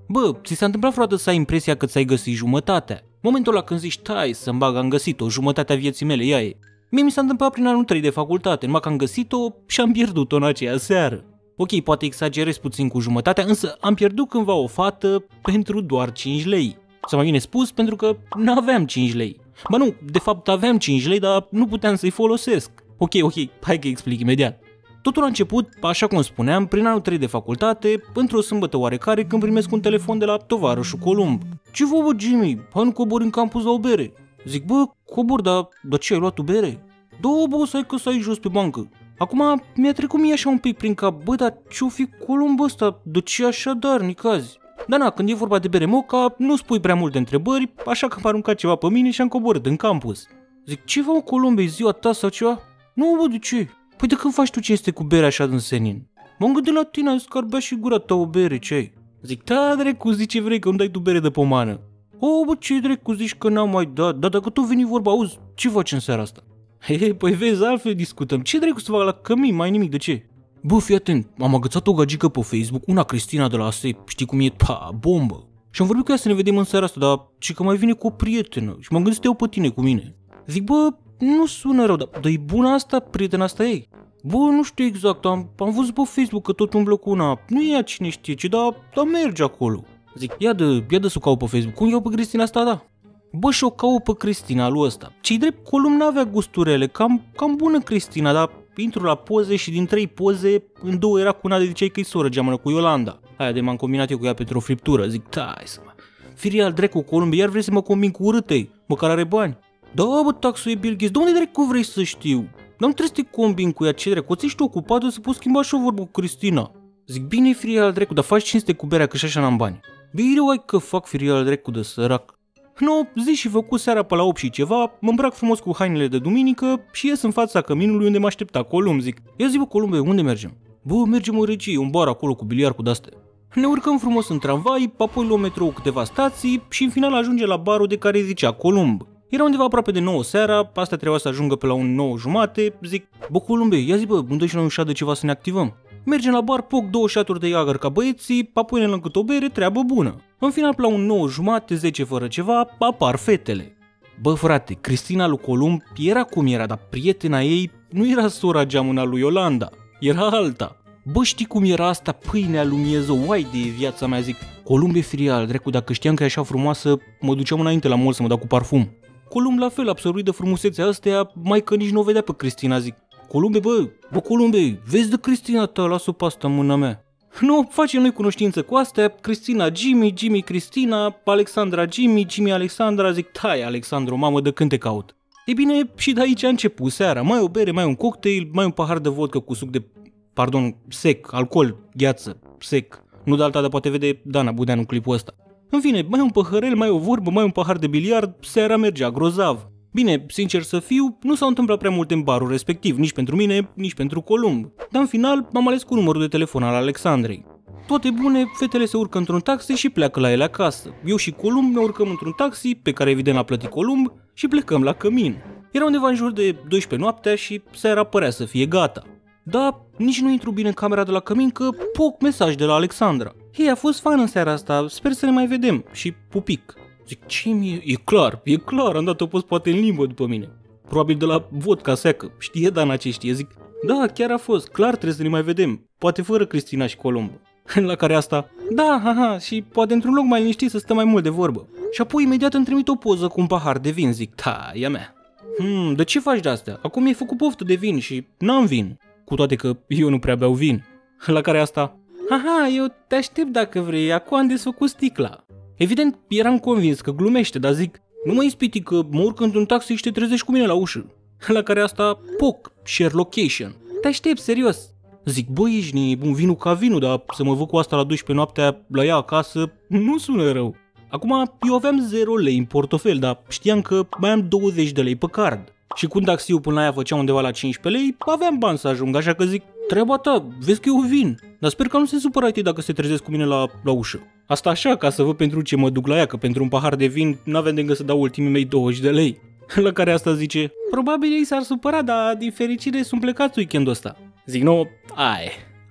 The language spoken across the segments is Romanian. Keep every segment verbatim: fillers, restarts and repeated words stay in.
Bă, ți s-a întâmplat vreodată să ai impresia că ți-ai găsit jumătatea? Momentul ăla când zici, tai să-mi bag, am găsit-o, jumătatea vieții mele, ea e. Mie mi s-a întâmplat prin anul trei de facultate, numai că am găsit-o și am pierdut-o în aceea seară. Ok, poate exagerez puțin cu jumătatea, însă am pierdut cândva o fată pentru doar cinci lei. Sau mai bine spus, pentru că n-aveam cinci lei. Ba nu, de fapt aveam cinci lei, dar nu puteam să-i folosesc. Ok, ok, hai că explic imediat. Totul a început, așa cum spuneam, prin anul trei de facultate, într-o sâmbătă oarecare, când primesc un telefon de la tovarășul Columb. Ce vă, bă, Jimmy? Hai nu cobori în campus la o bere. Zic, bă, cobor, dar, dar ce, ai luat tu bere? Da, bă, să ai că stai jos pe bancă. Acum mi-a trecut mie așa un pic prin cap, bă, dar ce-o fi Columb ăsta? De ce așa darnic azi? Dar na, când e vorba de bere moca, nu spui prea multe întrebări, așa că am aruncat ceva pe mine și am coborât în campus. Zic, ce vă, Columb, e ziua ta sau ceva? Nu, bă, de ce? Păi de când faci tu cinste cu bere așa din senin? M-am gândit la tine, am zis că ar bea și gura ta o bere, ce ai? Zic, da, drecu, zici ce vrei, că îmi dai tu bere de pomană. O, bă, ce drecu, zici că n-am mai dat, dar dacă tu veni vorba, auzi, ce faci în seara asta? He, păi vezi, altfel discutăm, ce drecu să fac la cămin, mai nimic, de ce? Bă, fii atent, am agățat o gagică pe Facebook, una Cristina de la A S E, știi cum e, pa, bombă. Și am vorbit cu ea să ne vedem în seara asta, dar ci că mai vine cu o prietenă și m-am gândit să te iau pe tine cu mine. Zic, bă, nu sună rău, dar, dar e bună asta, prietena asta ei? Bă, nu știu exact, am, am văzut pe Facebook că tot umblă cu una, nu e ea cine știe, ci da, da merge acolo. Zic, ia de, ia de să o caut pe Facebook, cum iau pe Cristina asta, da? Bă, și-o caut pe Cristina lui ăsta. Ce-i drept, Columb n-avea gusturele, cam, cam bună Cristina, dar intru la poze și din trei poze, în două era cu una de ziceai că-i soră, geamănă cu Iolanda. Aia de m-am combinat eu cu ea pentru o friptură, zic, tai să mă. Firii al drecu Columb, iar vrei să mă combin cu urâtei, măcar are bani. Da, bă, taxul e Bill Gates, de unde drecu vrei să știu? Dar nu trebuie să te combini cu ea, ce drecu, o ți-ești ocupată să poți schimba și o vorbă cu Cristina. Zic, bine, firii al drecu, dar faci cinste cu berea, că și așa n-am bani. Bine, uai că fac, firii al drecu de sărac. No, zi și făcut seara pe la opt și ceva, mă îmbrac frumos cu hainele de duminică și ies în fața căminului unde mă aștepta Columb, zic. Ia zi, bă, Columbe, unde mergem? Bă, mergem în regie, un bar acolo cu biliard cu de-astea. Ne urcăm frumos în tramvai, apoi luăm metrou câteva stații și în final ajunge la barul de care zicea Columb. Era undeva aproape de nouă seara, asta trebuia să ajungă pe la un nouă jumate, zic, bă, Columbe, ia zi, bă, nu dă și noi un șat de ceva să ne activăm. Mergem la bar, poc două șaturi de Jager ca băieții, apoi ne luăm cât o bere, treabă bună. În final, pe la un nouă jumate, zece fără ceva, apar fetele. Bă, frate, Cristina lui Columb era cum era, dar prietena ei nu era sora geamăna lui Iolanda, era alta. Bă, știi cum era asta, pâinea lui Miezou, uai de viața mea, zic. Columb e firial, drecu, dacă știam că e așa frumoasă, mă duceam înainte la mall să mă dau cu parfum. Columb la fel, absorbit de frumusețea astea, mai că nici nu o vedea pe Cristina, zic. Columbe, bă, bă, Columbe, vezi de Cristina ta, las-o pe asta în mâna mea. Nu, facem noi cunoștință cu astea, Cristina Jimmy, Jimmy Cristina, Alexandra Jimmy, Jimmy Alexandra, zic, tai, Alexandru, mamă, de când te caut? E bine, și de aici a început seara, mai o bere, mai un cocktail, mai un pahar de vodka cu suc de, pardon, sec, alcool, gheață, sec, nu de alta, dar poate vede Dana Budeanu în clipul ăsta. În fine, mai un păhărel, mai o vorbă, mai un pahar de biliard, seara mergea grozav. Bine, sincer să fiu, nu s-au întâmplat prea multe în barul respectiv, nici pentru mine, nici pentru Columb. Dar în final am ales cu numărul de telefon al Alexandrei. Toate bune, fetele se urcă într-un taxi și pleacă la ele acasă. Eu și Columb ne urcăm într-un taxi, pe care evident l-a plătit Columb, și plecăm la cămin. Era undeva în jur de douăsprezece noaptea și seara părea să fie gata. Dar nici nu intru bine în camera de la cămin că poc mesaj de la Alexandra. Hei, a fost fan în seara asta, sper să ne mai vedem. Și pupic. Zic, ce mi-e? E clar, e clar, am dat-o post poate în limbă după mine. Probabil de la vodka seacă, știe Dana ce știe, zic. Da, chiar a fost, clar trebuie să ne mai vedem, poate fără Cristina și Columb. La care asta, da, haha, și poate într-un loc mai liniștit să stăm mai mult de vorbă. Și apoi imediat îmi trimit o poză cu un pahar de vin, zic, ta, e a mea. Hmm, de ce faci de-astea? Acum mi-ai făcut poftă de vin și n-am vin. Cu toate că eu nu prea beau vin. La care asta, haha, eu te aștept dacă vrei, acum am desfăcut sticla. Evident, eram convins că glumește, dar zic, nu mă ispiti că mă urc într-un taxi și te trezești cu mine la ușă. La care asta, poc, share location. Te aștept, serios. Zic, băi, ești nebun, vinul ca vinul, dar să mă văd cu asta la douăsprezece noaptea la ea acasă, nu sună rău. Acum, eu aveam zero lei în portofel, dar știam că mai am douăzeci de lei pe card. Și când taxiul până la ea făcea undeva la cincisprezece lei, aveam bani să ajung, așa că zic, treaba ta, vezi că eu vin. Dar sper că nu se supără ei dacă se trezesc cu mine la, la ușă. Asta așa, ca să văd pentru ce mă duc la ea, că pentru un pahar de vin n-aveam de gând să dau ultimii mei douăzeci de lei. La care asta zice, probabil ei s-ar supăra, dar din fericire sunt plecați weekendul ăsta. Zic, nu, ai,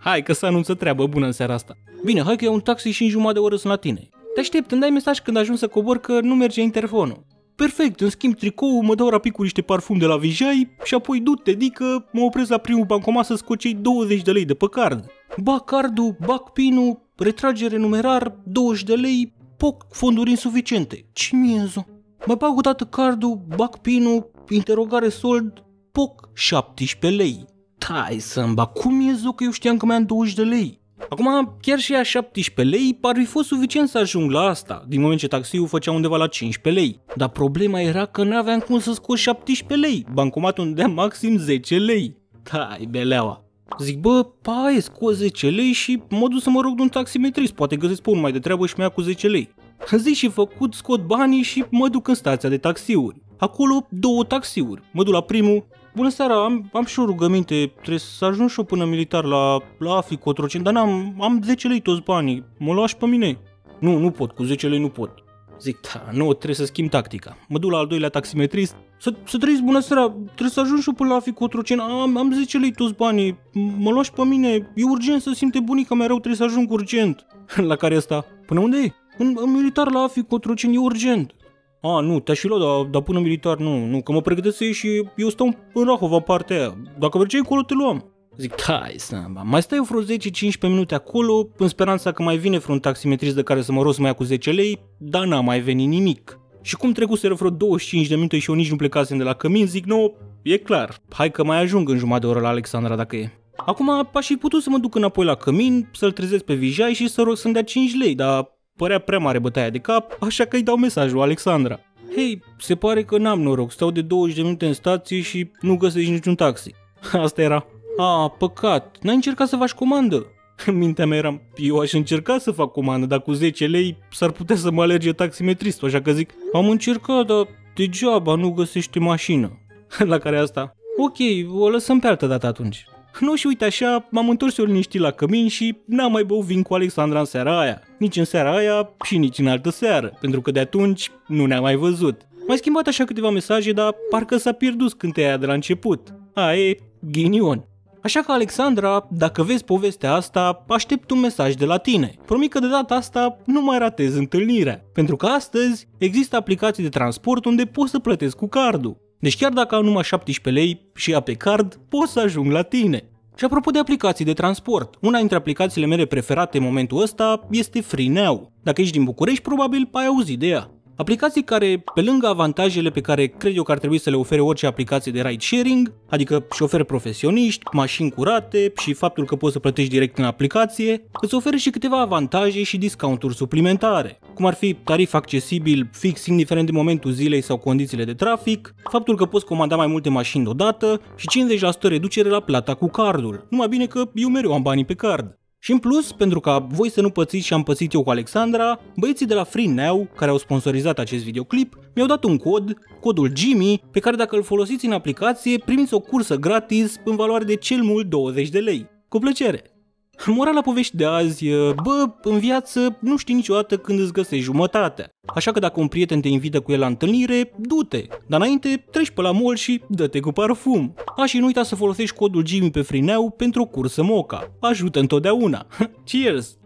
Hai că se anunță treabă bună în seara asta. Bine, hai că iau un taxi și în jumătate de oră sunt la tine. Te aștept, îmi dai mesaj când ajung să cobor că nu merge interfonul. Perfect, îmi schimb tricoul, mă dau rapid cu niște parfum de la Vijay și apoi du-te, dică, mă opresc la primul bancomat să scot cei douăzeci de lei de pe card. Bag cardul, bag pinul, retragere numerar, douăzeci de lei, poc, fonduri insuficiente. Ce mieză? Mai bag o dată cardul, bag pinul, interogare sold, poc, șaptesprezece lei. Tai să-mi bag, cum mieză că eu știam că mai am douăzeci de lei? Acum, chiar și a șaptesprezece lei ar fi fost suficient să ajung la asta, din moment ce taxiul făcea undeva la cincisprezece lei. Dar problema era că n-aveam cum să scot șaptesprezece lei, bancomatul îmi dea maxim zece lei. Tai, beleaua. Zic, bă, hai, scot zece lei și mă duc să mă rog de un taximetrist, poate găsesc pe unul mai de treabă și mi-a cu zece lei. Zic și făcut, scot banii și mă duc în stația de taxiuri. Acolo două taxiuri, mă duc la primul. Bună seara, am, am și o rugăminte, trebuie să ajung și eu până militar la, la Afi Cotroceni, dar n-am, am zece lei toți banii, mă lași pe mine? Nu, nu pot, cu zece lei nu pot. Zic, da, nu, trebuie să schimb tactica. Mă duc la al doilea taximetrist, să, să trăiți, bună seara, trebuie să ajung și eu până la Afi Cotroceni, am, am zece lei toți banii, mă lași pe mine, e urgent să simte bunica mea rău, trebuie să ajung urgent. La care ăsta, până unde e? În, în militar la Afi Cotroceni, e urgent. A, nu, te-aș fi luat, dar, dar până militar nu, nu, că mă pregătesc să ies și eu stau în Rahova partea aia. Dacă mergeai acolo, te luam. Zic, tai, samba, mai stai eu vreo zece cincisprezece minute acolo, în speranța că mai vine vreun taximetrist de care să mă rog să mă ia cu zece lei, dar n-a mai venit nimic. Și cum trecuseră vreo douăzeci și cinci de minute și eu nici nu plecasem de la cămin, zic, nu, e clar, hai că mai ajung în jumătate de oră la Alexandra dacă e. Acum aș fi putut să mă duc înapoi la cămin, să-l trezesc pe Vijay și să rog să-mi dea cinci lei, dar părea prea mare bătaia de cap, așa că îi dau mesajul Alexandra. Hei, se pare că n-am noroc, stau de douăzeci de minute în stație și nu găsești niciun taxi. Asta era. A, păcat, n-ai încercat să faci comandă? În mintea mea eram, eu aș încerca să fac comandă, dar cu zece lei s-ar putea să mă alerge taximetristul, așa că zic, am încercat, dar degeaba nu găsește mașină. La care asta, ok, o lăsăm pe altă dată atunci. Nu, și uite așa, m-am întors eu liniștit la cămin și n-am mai băut vin cu Alexandra în seara aia. Nici în seara aia și nici în altă seară, pentru că de atunci nu ne-am mai văzut. Mai schimbat așa câteva mesaje, dar parcă s-a pierdut scânteia aia de la început. A, e ghinion. Așa că, Alexandra, dacă vezi povestea asta, aștept un mesaj de la tine. Promit că de data asta nu mai ratez întâlnirea, pentru că astăzi există aplicații de transport unde poți să plătesc cu cardul. Deci chiar dacă am numai șaptesprezece lei și ia pe card, pot să ajung la tine. Și apropo de aplicații de transport, una dintre aplicațiile mele preferate în momentul ăsta este FreeNow. Dacă ești din București, probabil ai auzit de ea. Aplicații care, pe lângă avantajele pe care cred eu că ar trebui să le ofere orice aplicație de ride-sharing, adică șoferi profesioniști, mașini curate și faptul că poți să plătești direct în aplicație, îți oferă și câteva avantaje și discounturi suplimentare, cum ar fi tarif accesibil fix indiferent de momentul zilei sau condițiile de trafic, faptul că poți comanda mai multe mașini deodată și cincizeci la sută reducere la plata cu cardul, numai bine că eu mereu am banii pe card. Și în plus, pentru ca voi să nu pățiți și am pățit eu cu Alexandra, băieții de la FreeNow, care au sponsorizat acest videoclip, mi-au dat un cod, codul Jimmy, pe care dacă îl folosiți în aplicație, primiți o cursă gratis în valoare de cel mult douăzeci de lei. Cu plăcere! Morala poveștii de azi, bă, în viață nu știi niciodată când îți găsești jumătatea. Așa că dacă un prieten te invită cu el la întâlnire, du-te, dar înainte treci pe la mall și dă-te cu parfum. A, și nu uita să folosești codul Jimmy pe FreeNow pentru o cursă moca. Ajută întotdeauna. Cheers!